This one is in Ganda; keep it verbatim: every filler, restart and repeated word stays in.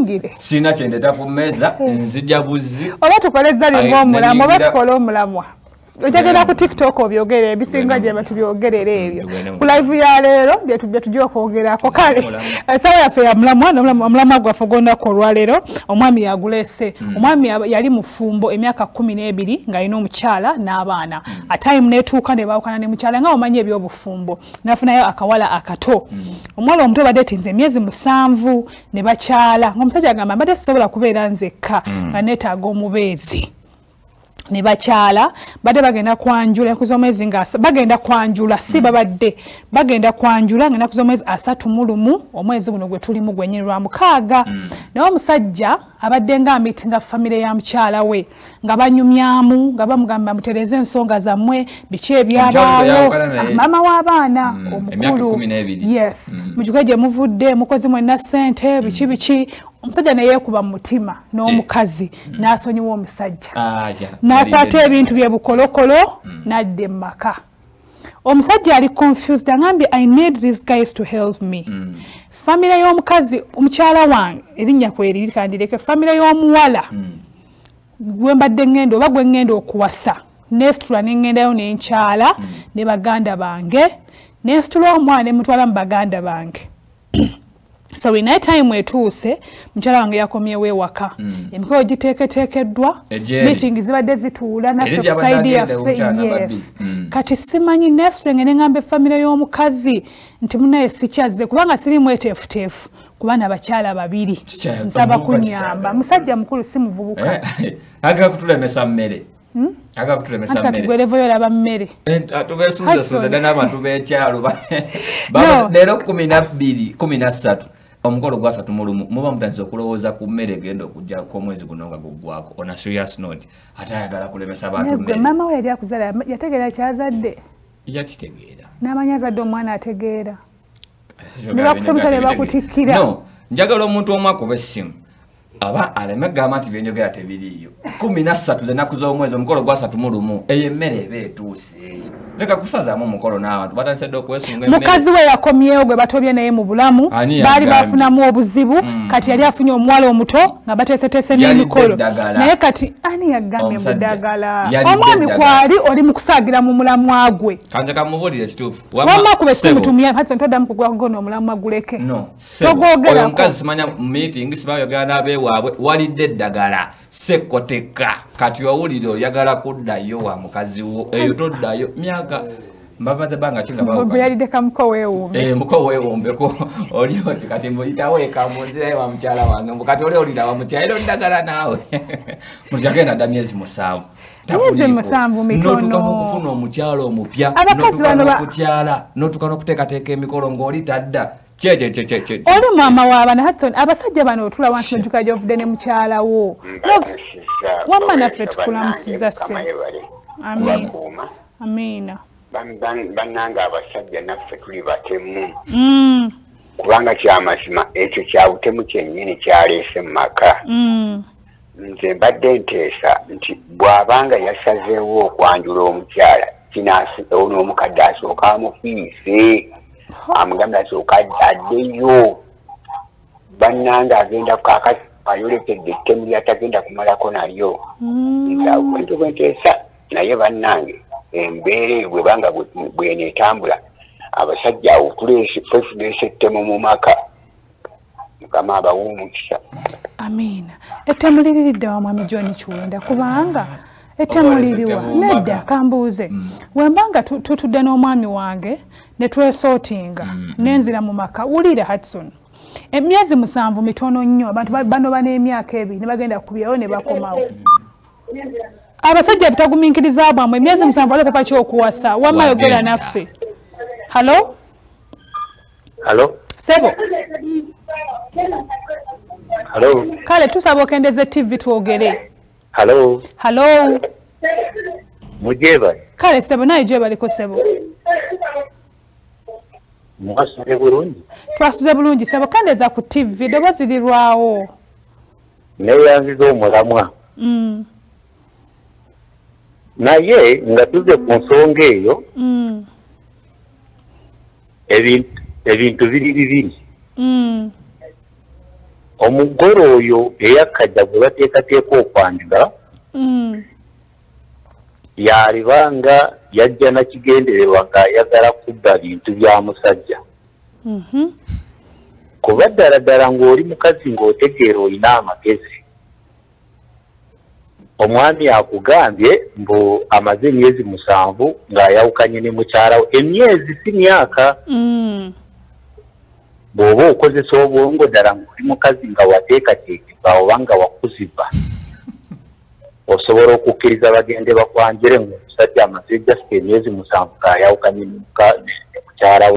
ngire sina kyendeta ku meza nzija buzi oba tukoleza limbo omulamu oba tukole omulamwa ojagenda ku TikTok obyogere ebisinga gye batubyogerera ebyo ku live ya leero gye tujja tujja okwogerako kale esawa yaffe ya mulamwa omulamwa gwaffe gw'olunaku olwaleero omwami yagulese omwami yali mufumbo emyaka kumi n'ebiri ng'alina omukyala n'abaana atayimu n'etuuka ne baawukana ne mukyala nga omanyi ebyobufumbo n'afunayo akawala akato omuwala omuto badde tinze emyezi musanvu ne bakyala ng'omusajja agamba mbadde sisobola kubeera nzekka nga neetaaga omubeezi ne bakyala badde bagenda kwanjula enkuza omwezi nga bagenda kwanjula si babadde bagenda kwanjula nga enkuza omwezi asatu mu lumu omwezi guno gwe tulimu gwennyini lwa mukaaga naye omusajja abadde nga amitinga famire ya mukyala we nga banyumyamu nga bamugamba mutereze ensonga zammwe biki ebyabaawo maama w'abaana omukulu yes mujuge gye muvudde mukozi mwenna ssente biki biki omusajja ne yeekuba mu mutima n'omukazi n'asonyiwa omusajja n'akwata ebintu bye bukolokolo n'adda mu maka omusajja ali confused agambye I need these guys to help me famire y'omukazi omukyala wange erinnya kweriri kandireke famire y'omuwala gwe mbadde ngenda oba gwe ngenda okuwasa nesitula ne ngendayo n'enkyala ne baganda bange nesitula omwana ne mutwala mu baganda bange so in that time etuuse mukyala wange yakomyewo ewaka emikolo giteeketeekeddwa meeting zibadde zituula naffe kusaidi yaffe yes kati simanyi nesitula ngene ngamba efamire y'omukazi nti munaye sikyazze kubanga siri mweteefuteefu kubana abakyala babiri nsaba kunyamba musajja mukulu si muvubuka aga kutulemesa mmere aga kutulemesa mmere aka tugwerevoyo laba mmere tubesuuza suuza dana abantu b'ekyalo leero kumi na bbiri kumi na ssatu omukolo gwasatu mu lumu muba mutandise okulowooza ku mmere egenda okujja kw'omwezi guno nga guggwako on a serious note ate ayagala kulemesa abantu mmere maama we yali akuzaala yategeera kyazadde yakitegeera n'amanyi azadde omwana ategeera ne bakusomesa ne bakutikkira no njagala omuntu omu akuba essimu aba aleme gamba nti byenjogera tebiriiyo kumi na ssatu z'ennaku z'omwezi omukolo gwasatu mu lumu eyo emmere eba etuuse leka kusazaamu omukolo n'abantu batandise dde okwesunga emmere mukazi we yakomyewo gwe batobye naye mu bulamu baali bafunamu obuzibu kati yali afunye omuwala omuto nga bateeseteese n'emikolo naye kati ani yagambye mu ddagala omwami kwali oli mu kusaagira mu mulamwa gwe kanje kamubuulire kituufu wamma kuba essimu tumya hati ntoddamu kugwako gona omulamwa guleke no oyo omukazi simanya mu meeting sibayogera n'abeewa walidde eddagala sekoteka kati owulire oyagala kuddayo wa mukazi wo eyo toddayo myaka mbavaze banga kinga bawo yalidde kamuko weewumbe eh muko weewumbeko oli oti kati mbuyitawo ekamuzira wa mukyala wange mbukati oli olira wa mukyala ero eddagala naawe mujagenda dda myezi musanvu myezi musanvu mitono notukana okufuna omukyala omupya notukana okukyala notukana okuteekateeka emikolo ng'oli tadda che che che che che oli mama w'abaana Hudson abasajja bano otula wansi n'ojjuka gy'ovudde ne mukyala wo wamma naffe tukulamusiza se amiina amiina bannanga abasajja naffe tuli batemu kubanga kyamazima ekyo kyabutemu kyennyini kyaleese mu maka nze mbadde nteesa nti bw'abanga yasazeewo okwanjula omukyala n'omukadde asooka amufiise amugambye asooka addeyo bannanga agenda kakasi ayolekedde ettemu lyatagenda kumalako nalyo nti bwenteesa naye bannange embeera bwe banga bweneetambula abasajja awo twefuleesa ettemu mu maka mukama abawa omukisa amiina ettemu liriridde wa mwami John Kiwenda kubanga ettemu liriwa nedda kambuuze wembanga tutudde n'omwami wange ne twesootinga n'enzira mu maka wulira Hudson emyezi musanvu mitono nnyo abantu bano bana emyaka ebiri ne bagenda kubyawo ne bakomawo abasajja bitagumiikiriza bwamwe emyezi musanvu waliwo papa ky'okuwasa wamma yogera naffe halo halo sebo halo kale tusaba okendeze T V twogere halo halo mujeba kale sebo naye jeba liko sebo mwasuze bulungi twasuze bulungi sebo kandeza ku T V dobozi lirwawo neyanziza omulamwa mm. naye nga tuze ku nsonga eyo mm. ebintu ebintu biri bibiri mm. omugole oyo eyakajja gwe bateekateeka okwandiga mm. yalibanga yajja nakigendererwa ng'ayagala kubba bintu bya musajja mm -hmm. kuba ddala ddala ng'oli mukazi ng'otegeera olina amagezi omwami akugambye mbu amaze emyezi musanvu ng'ayawukanye ne mukyala we emyezi si myaka mm. bw'oba okozesa obwongo ddala ng'oli mukazi nga wateekateekebwa oba nga wakuzibwa osobola okukkiriza bagende bakwanjire ng'omusajja amaze jasika emyezi musanvu ng'ayawukanye ne mukyala we